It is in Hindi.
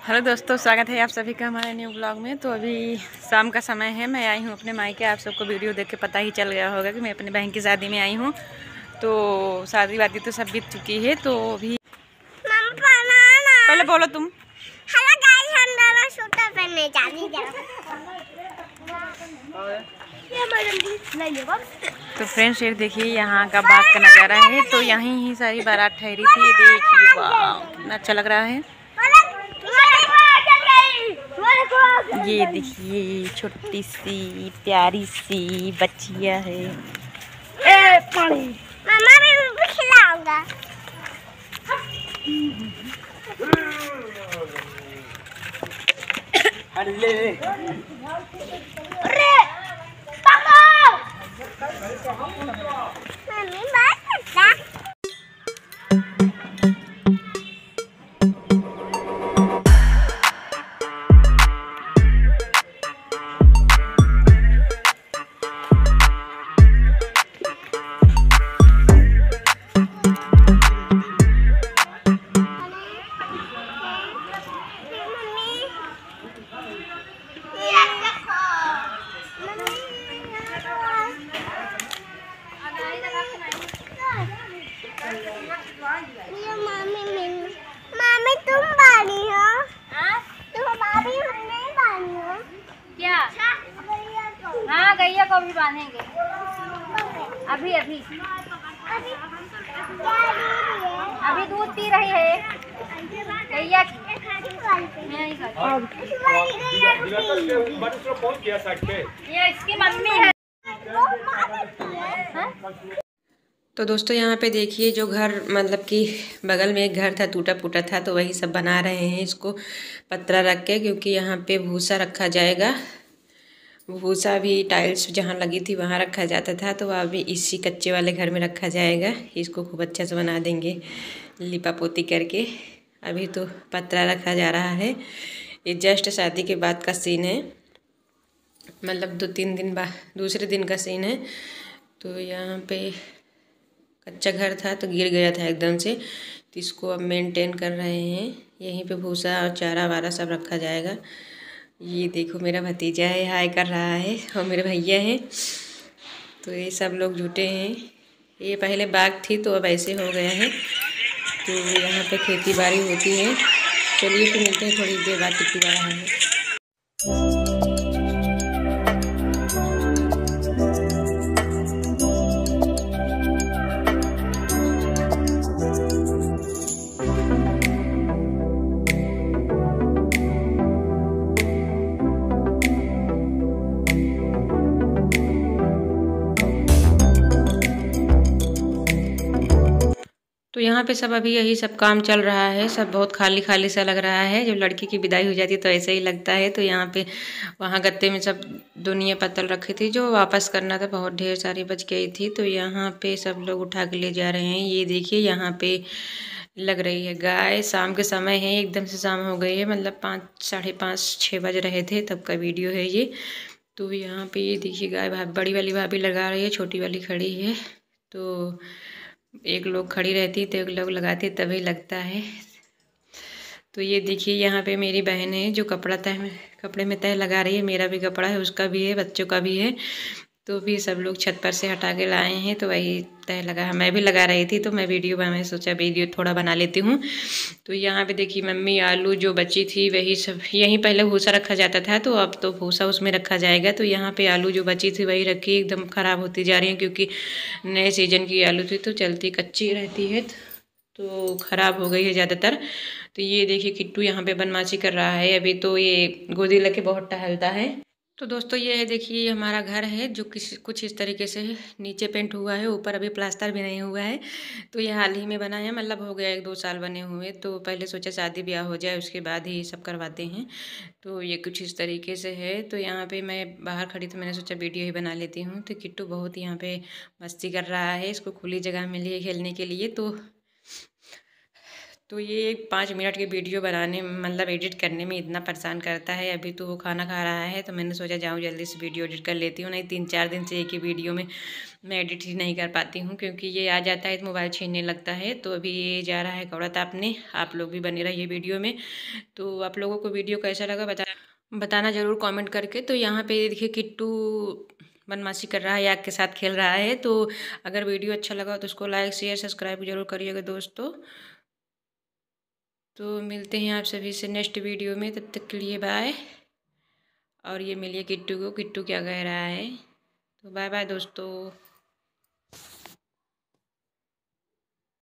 हेलो दोस्तों, स्वागत है आप सभी का हमारे न्यू ब्लॉग में। तो अभी शाम का समय है, मैं आई हूँ अपने मायके। आप सबको वीडियो देख के पता ही चल गया होगा कि मैं अपनी बहन की शादी में आई हूँ। तो शादी वादी तो सब बीत चुकी है। तो अभी पहले बोलो तुम। हेलो गाइस, हम दोनों सूटर पहनने जा रहे हैं। तो फ्रेंड्स, ये देखिए यहाँ का बाग का नज़ारा है। तो यहीं ही सारी बारात ठहरी थी। देखिए वाह, कितना अच्छा लग रहा है। ये देखिए छोटी सी प्यारी सी बच्चिया है। मामा भी खिलाऊंगा। मम्मी बात करता। मामी तुम बानी हो? तुम भाभी हम नहीं बानी हो क्या? हाँ, गैया को भी बांधेंगे अभी अभी अभी दूध पी रही है गैया की। ये इसकी मम्मी है। तो दोस्तों यहाँ पे देखिए, जो घर मतलब कि बगल में एक घर था, टूटा फूटा था, तो वही सब बना रहे हैं इसको पतरा रख के, क्योंकि यहाँ पे भूसा रखा जाएगा। भूसा भी टाइल्स जहाँ लगी थी वहाँ रखा जाता था, तो अभी इसी कच्चे वाले घर में रखा जाएगा। इसको खूब अच्छा से बना देंगे लिपा पोती करके। अभी तो पतरा रखा जा रहा है। ये जस्ट शादी के बाद का सीन है, मतलब 2-3 दिन बाद दूसरे दिन का सीन है। तो यहाँ पे कच्चा घर था तो गिर गया था एकदम से, तो इसको अब मेंटेन कर रहे हैं। यहीं पे भूसा और चारा वारा सब रखा जाएगा। ये देखो मेरा भतीजा है, हाय कर रहा है, और मेरे भैया हैं। तो ये सब लोग जुटे हैं। ये पहले बाग थी तो अब ऐसे हो गया है। तो यहाँ पे खेती बाड़ी होती है। चलिए फिर मिलते हैं थोड़ी देर बाद कितनी बार है। तो यहाँ पे सब अभी यही सब काम चल रहा है। सब बहुत खाली खाली सा लग रहा है। जब लड़की की विदाई हो जाती है तो ऐसे ही लगता है। तो यहाँ पे वहाँ गत्ते में सब दुनिया पत्तल रखी थी, जो वापस करना था, बहुत ढेर सारी बच गई थी। तो यहाँ पे सब लोग उठा के ले जा रहे हैं। ये देखिए यहाँ पे लग रही है गाय। शाम के समय है, एकदम से शाम हो गई है, मतलब 5, 5:30, 6 बज रहे थे तब का वीडियो है ये। तो यहाँ पे ये देखिए गाय बड़ी वाली भाभी लगा रही है, छोटी वाली खड़ी है। तो एक लोग खड़ी रहती तो एक लोग लगाती, तभी लगता है। तो ये देखिए यहाँ पे मेरी बहन है जो कपड़े में तह लगा रही है। मेरा भी कपड़ा है, उसका भी है, बच्चों का भी है। तो भी सब लोग छत पर से हटा के लाए हैं, तो वही तह लगा। मैं भी लगा रही थी, तो मैं मैं सोचा वीडियो थोड़ा बना लेती हूँ। तो यहाँ पे देखिए मम्मी आलू जो बची थी वही सब, यहीं पहले भूसा रखा जाता था, तो अब तो भूसा उसमें रखा जाएगा। तो यहाँ पे आलू जो बची थी वही रखी, एकदम ख़राब होती जा रही है, क्योंकि नए सीजन की आलू थी तो चलती कच्ची रहती है, तो ख़राब हो गई है ज़्यादातर। तो ये देखिए किट्टू यहाँ पे बदमाशी कर रहा है। अभी तो ये गोदी लेके बहुत टहलता है। तो दोस्तों ये है, देखिए हमारा घर है जो कुछ इस तरीके से नीचे पेंट हुआ है, ऊपर अभी प्लास्टर भी नहीं हुआ है। तो ये हाल ही में बना है, मतलब हो गया 1-2 साल बने हुए। तो पहले सोचा शादी ब्याह हो जाए, उसके बाद ही सब करवाते हैं। तो ये कुछ इस तरीके से है। तो यहाँ पे मैं बाहर खड़ी, तो मैंने सोचा वीडियो ही बना लेती हूँ। तो किट्टू बहुत यहाँ पे मस्ती कर रहा है, इसको खुली जगह मिली है खेलने के लिए। तो ये 5 मिनट की वीडियो बनाने में मतलब एडिट करने में इतना परेशान करता है। अभी तो वो खाना खा रहा है तो मैंने सोचा जाऊँ जल्दी से वीडियो एडिट कर लेती हूँ। नहीं 3-4 दिन से एक ही वीडियो में मैं एडिट ही नहीं कर पाती हूँ, क्योंकि ये आ जाता है तो मोबाइल छीनने लगता है। तो अभी ये जा रहा है कौड़ा तापने। आप लोग भी बने रहिए वीडियो में। तो आप लोगों को वीडियो कैसा लगा बताना ज़रूर कमेंट करके। तो यहाँ पे देखिए किट्टू बदमाशी कर रहा है, आग के साथ खेल रहा है। तो अगर वीडियो अच्छा लगा तो उसको लाइक शेयर सब्सक्राइब जरूर करिएगा दोस्तों। तो मिलते हैं आप सभी से नेक्स्ट वीडियो में, तब तक के लिए बाय। और ये मिलिए किट्टू को, किट्टू क्या कह रहा है। तो बाय बाय दोस्तों।